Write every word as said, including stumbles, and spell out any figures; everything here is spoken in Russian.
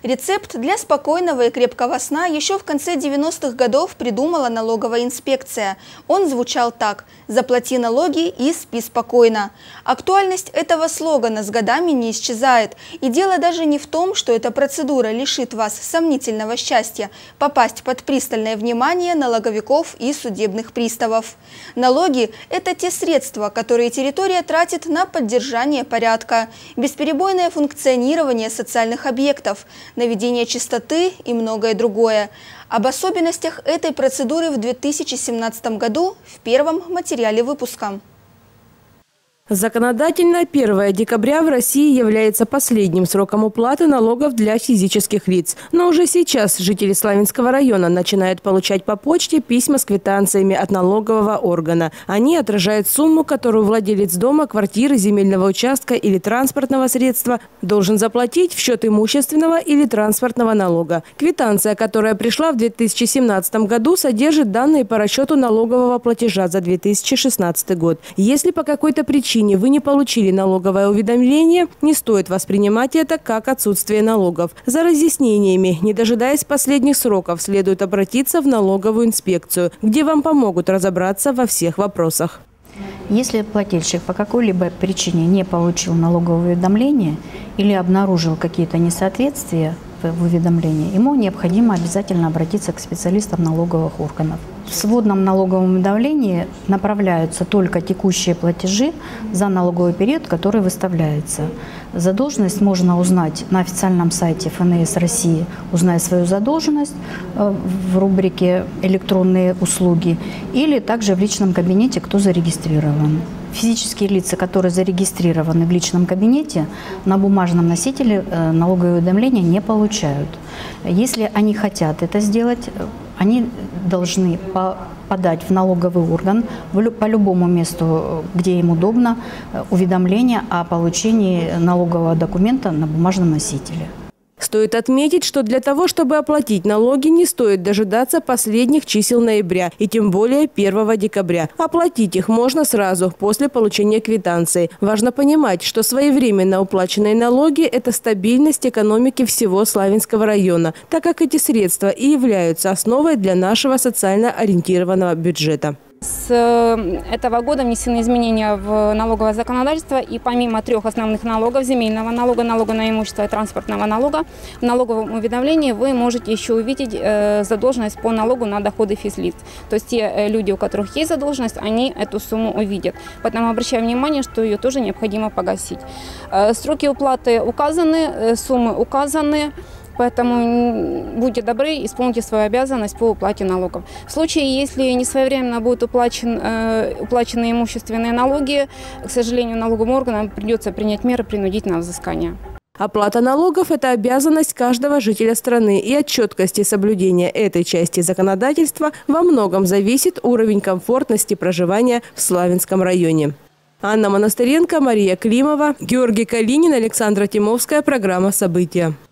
Рецепт для спокойного и крепкого сна еще в конце девяностых годов придумала налоговая инспекция. Он звучал так: «Заплати налоги и спи спокойно». Актуальность этого слогана с годами не исчезает. И дело даже не в том, что эта процедура лишит вас сомнительного счастья попасть под пристальное внимание налоговиков и судебных приставов. Налоги – это те средства, которые территория тратит на поддержание порядка, бесперебойное функционирование социальных объектов, наведение чистоты и многое другое. Об особенностях этой процедуры в две тысячи семнадцатом году в первом материале выпуска. Законодательно первое декабря в России является последним сроком уплаты налогов для физических лиц. Но уже сейчас жители Славянского района начинают получать по почте письма с квитанциями от налогового органа. Они отражают сумму, которую владелец дома, квартиры, земельного участка или транспортного средства должен заплатить в счет имущественного или транспортного налога. Квитанция, которая пришла в две тысячи семнадцатом году, содержит данные по расчету налогового платежа за две тысячи шестнадцатый год. Если по какой-то причине вы не получили налоговое уведомление, не стоит воспринимать это как отсутствие налогов. За разъяснениями, не дожидаясь последних сроков, следует обратиться в налоговую инспекцию, где вам помогут разобраться во всех вопросах. Если плательщик по какой-либо причине не получил налоговое уведомление или обнаружил какие-то несоответствия в уведомлении, ему необходимо обязательно обратиться к специалистам налоговых органов. В сводном налоговом уведомлении направляются только текущие платежи за налоговый период, который выставляется. Задолженность можно узнать на официальном сайте эф эн эс России «Узнай свою задолженность» в рубрике «Электронные услуги» или также в личном кабинете «Кто зарегистрирован». Физические лица, которые зарегистрированы в личном кабинете, на бумажном носителе налоговое уведомление не получают. Если они хотят это сделать, они должны подать в налоговый орган по любому месту, где им удобно, уведомление о получении налогового документа на бумажном носителе. Стоит отметить, что для того, чтобы оплатить налоги, не стоит дожидаться последних чисел ноября и тем более первого декабря. Оплатить их можно сразу, после получения квитанции. Важно понимать, что своевременно уплаченные налоги – это стабильность экономики всего Славянского района, так как эти средства и являются основой для нашего социально ориентированного бюджета. С этого года внесены изменения в налоговое законодательство, и помимо трех основных налогов – земельного налога, налога на имущество и транспортного налога – в налоговом уведомлении вы можете еще увидеть задолженность по налогу на доходы физлиц. То есть те люди, у которых есть задолженность, они эту сумму увидят. Поэтому обращаю внимание, что ее тоже необходимо погасить. Сроки уплаты указаны, суммы указаны. Поэтому будьте добры, исполните свою обязанность по уплате налогов. В случае, если не своевременно будут уплачен, э, уплачены имущественные налоги, к сожалению, налоговым органам придется принять меры принудительного взыскания. Оплата налогов – это обязанность каждого жителя страны, и от четкости соблюдения этой части законодательства во многом зависит уровень комфортности проживания в Славянском районе. Анна Монастыренко, Мария Климова, Георгий Калинин, Александра Тимовская. Программа «События».